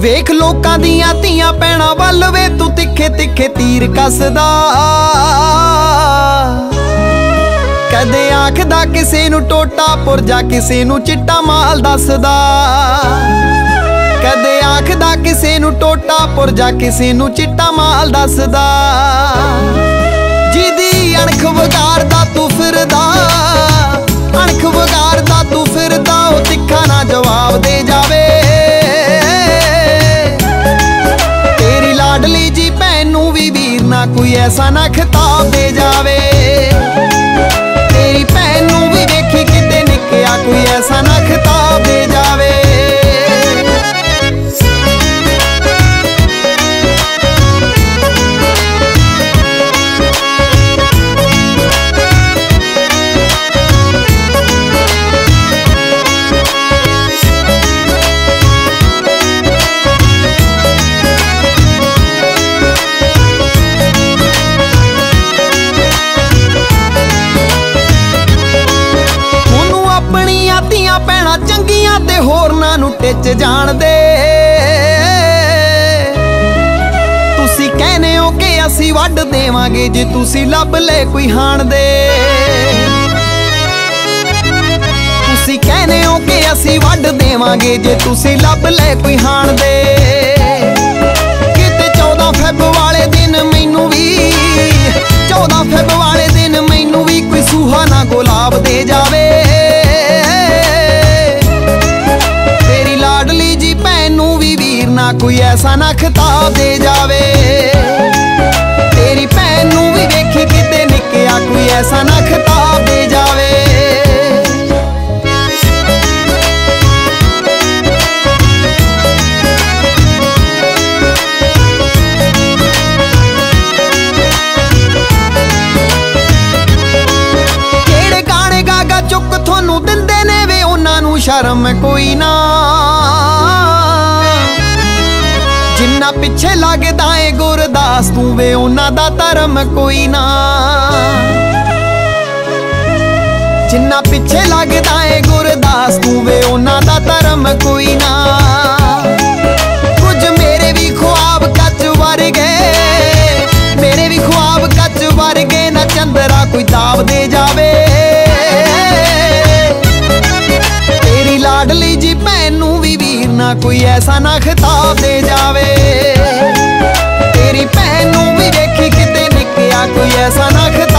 वेख लोकां दियां धीआं भैणां वल वे तू तिखे तिखे तीर कसदा। कदे आखदा किसे नू टोटा पुरजा किसे नू चिट्टा माल दसदा। कदे आखदा किसे नू टोटा पुरजा किसे नू चिट्टा माल दसदा। जिदी अणख वगारदा तू फिरदा, अणख वगारदा तू फिरदा, ओ तिखा ना जवाब दे जावे। तेरी लाडली जी भैन नू भी वीर ना कोई ऐसा ना खिताब दे जावे। तेरी भैन नू भी देखी किते निक्किया कोई ऐसा ना खिताब दे जावे। भैणां चंगियां ते होरनां नू टिच जाण दे। तुसी कहने हो कि असी वड्ड देवांगे जे तुसी लभ ले कोई हाण दे। तुसी कहने हो कि असी वड्ड देवांगे जे तुसी लभ ले कोई हाण दे। किते 14 फेब वाले दिन मैनू भी 14 फेब वाले दिन मैनू भी कोई सूहा ना गुलाब दे जावे। ना कोई ऐसा ना खिताब दे जावे। तेरी भैन नू भी देखी किते निक्किया कोई ऐसा ना खिताब दे जावे। केड़े गाने गागा चुक थोनू दिंदे ने वे उन्हां नू शर्म कोई ना। जिन्ना पिछे लगदा है गुरदास तू वे उन्हां दा धर्म कोई ना। जिन्ना पिछे लगदा है गुरदास तू वे उन्हां दा धर्म कोई ना। कुछ मेरे भी ख्वाब कच वर्गे, मेरे भी ख्वाब कच वर्गे ना चंदरा कोई ताब दे जावे। तेरी लाडली जी भैन नू भी वीर ना कोई ऐसा ना खिताब दे जावे। तेरी भैन नू भी देखी किते निक्किया कोई ऐसा ना खिताब